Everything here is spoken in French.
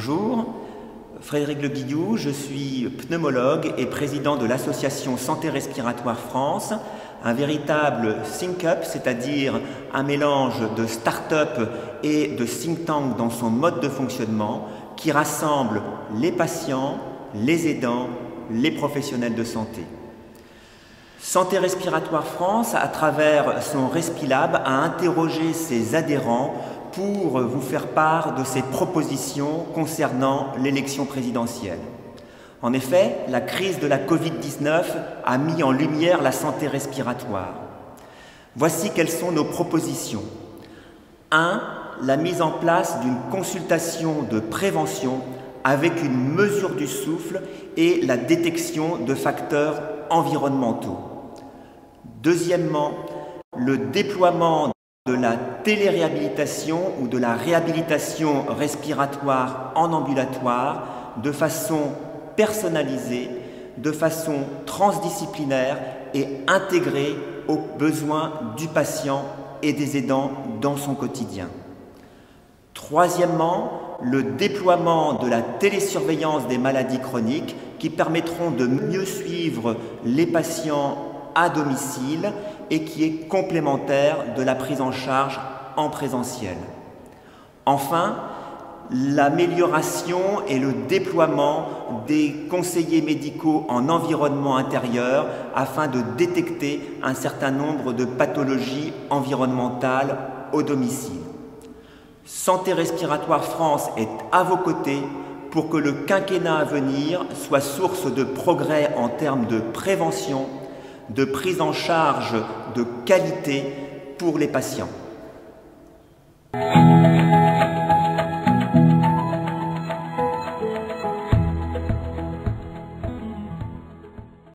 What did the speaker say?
Bonjour, Frédéric Le Guillou, je suis pneumologue et président de l'association Santé Respiratoire France, un véritable think-up, c'est-à-dire un mélange de start-up et de think tank dans son mode de fonctionnement qui rassemble les patients, les aidants, les professionnels de santé. Santé Respiratoire France, à travers son RespiLab, a interrogé ses adhérents pour vous faire part de ses propositions concernant l'élection présidentielle. En effet, la crise de la Covid-19 a mis en lumière la santé respiratoire. Voici quelles sont nos propositions. 1. La mise en place d'une consultation de prévention avec une mesure du souffle et la détection de facteurs environnementaux. Deuxièmement, le déploiement de la téléréhabilitation ou de la réhabilitation respiratoire en ambulatoire de façon personnalisée, de façon transdisciplinaire et intégrée aux besoins du patient et des aidants dans son quotidien. Troisièmement, le déploiement de la télésurveillance des maladies chroniques qui permettront de mieux suivre les patients à domicile et qui est complémentaire de la prise en charge en présentiel. Enfin, l'amélioration et le déploiement des conseillers médicaux en environnement intérieur afin de détecter un certain nombre de pathologies environnementales au domicile. Santé Respiratoire France est à vos côtés pour que le quinquennat à venir soit source de progrès en termes de prévention, de prise en charge de qualité pour les patients.